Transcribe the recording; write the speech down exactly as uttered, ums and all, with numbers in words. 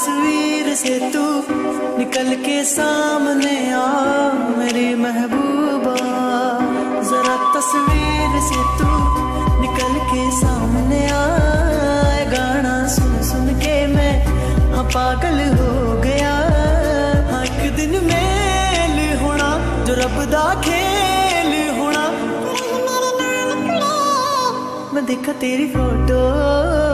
तस्वीर से तू निकल के सामने आ मेरी महबूबा। जरा तस्वीर से तू निकल के सामने आ। गाना सुन सुन के मैं हाँ पागल हो गया। हाँ एक दिन मेल होना जो रब दा खेल होना। मैं देखा तेरी फोटो